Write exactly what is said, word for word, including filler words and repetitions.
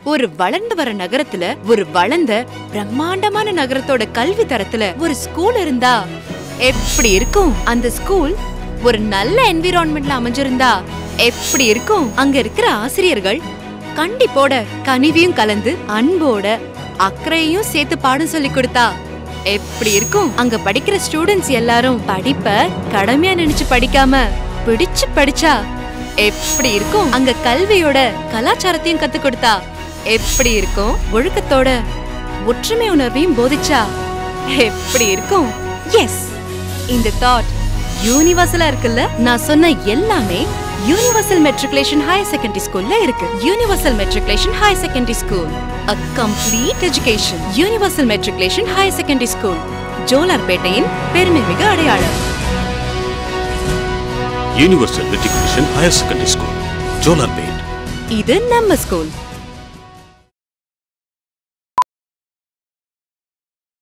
ஒரு வளர்ந்து வர நகரத்துல ஒரு வளர்ந்த பிரம்மாண்டமான நகரத்தோட கல்வி தரத்துல ஒரு ஸ்கூல் இருந்தா எப்படி இருக்கும்? அந்த ஸ்கூல் ஒரு நல்ல என்விரான்மெண்ட்ல அமைஞ்சிருந்தா எப்படி இருக்கும்? அங்க இருக்கிற ஆசிரியர்கள் கண்டிப்போட கனிவியும் கலந்து அன்போட அக்கறையும் சேர்த்து பாடம் சொல்லி கொடுத்தா எப்படி இருக்கும்? அங்க படிக்கிற ஸ்டூடெண்ட்ஸ் எல்லாரும் படிப்ப கடமையா நினைச்சு படிக்காம பிடிச்சு படிச்சா எப்படி இருக்கும்? அங்க கல்வியோட கலாச்சாரத்தையும் கத்து கொடுத்தா எப்படி இருக்கும்? ஒழுக்கத்தோட ஒற்றுமை உணர்வையும் போதிச்சா எப்படி இருக்கும்? எஸ், இந்த தாட் யூனிவர்சலா இருக்குல்ல? நான் சொன்ன எல்லாமே யூனிவர்சல் மெட்ரிகுலேஷன் ஹையர் செகண்டரி ஸ்கூல்ல இருக்கு. Universal matriculation higher secondary school, a complete education. Universal matriculation higher secondary school, ஜோலார்பேட்டையின் பெருமைமிகு அடையாளம். Universal matriculation higher secondary school, Jolarpet. இது நம்ம ஸ்கூல்.